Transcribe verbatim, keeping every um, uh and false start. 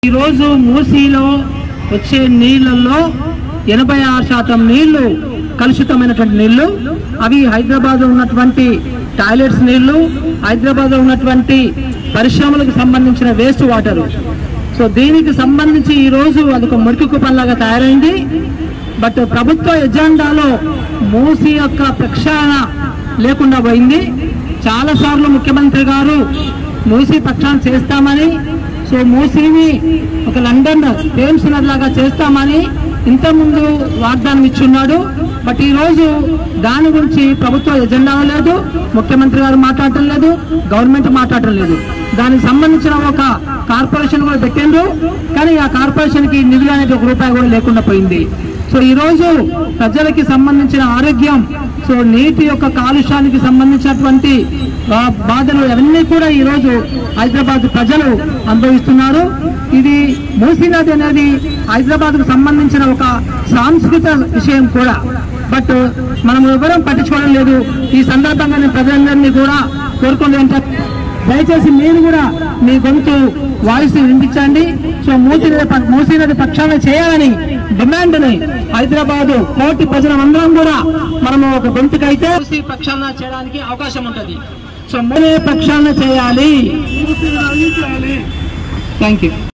ఈ రోజు మూసీలో వచ్చే నీళ్లలో ఎనభై ఆరు శాతం నీళ్లు కలుషితమైనటువంటి నీళ్లు. అవి హైదరాబాద్ ఉన్నటువంటి టాయిలెట్స్ నీళ్లు, హైదరాబాద్ ఉన్నటువంటి పరిశ్రమలకు సంబంధించిన వేస్ట్ వాటర్. సో దీనికి సంబంధించి ఈ రోజు అదొక మురికి కుప్పంలాగా తయారైంది. బట్ ప్రభుత్వ ఎజెండాలో మూసీ యొక్క ప్రక్షాళన లేకుండా పోయింది. చాలా సార్లు ముఖ్యమంత్రి గారు మూసీ ప్రక్షాళన చేస్తామని, సో మూసీని ఒక లండన్ థేమ్స్ నదిలాగా చేస్తామని ఇంతకుముందు వాగ్దానం ఇచ్చున్నాడు. బట్ ఈ రోజు దాని గురించి ప్రభుత్వ ఎజెండా లేదు, ముఖ్యమంత్రి గారు మాట్లాడటం లేదు, గవర్నమెంట్ మాట్లాడటం లేదు. దానికి సంబంధించిన ఒక కార్పొరేషన్ కూడా పెట్టిండ్రు, కానీ ఆ కార్పొరేషన్ కి నిధులు అనేది ఒక రూపాయి కూడా లేకుండా పోయింది. సో ఈ రోజు ప్రజలకి సంబంధించిన ఆరోగ్యం, సో నీటి యొక్క కాలుష్యానికి సంబంధించినటువంటి బాధలు అవన్నీ కూడా ఈ రోజు హైదరాబాద్ ప్రజలు అనుభవిస్తున్నారు. ఇది మూసీ నది అనేది హైదరాబాద్ కు సంబంధించిన ఒక సాంస్కృతిక విషయం కూడా. బట్ మనం ఎవరూ పట్టించుకోవడం లేదు. ఈ సందర్భంగా నేను ప్రజలందరినీ కూడా కోరుకునేది ఏంటంటే, దయచేసి మీరు కూడా మీ గొంతు వాయిస్ వినిపించండి. సో మూసీ నది మూసీ నది ప్రక్షాళన చేయాలని డిమాండ్ ని హైదరాబాద్ కోటి ప్రజలందరం కూడా మనము ఒక గొంతుకైతే మూసీ ప్రక్షాళన చేయడానికి అవకాశం ఉంటుంది. సో మూసీ ప్రక్షాళన చేయాలి. Thank you.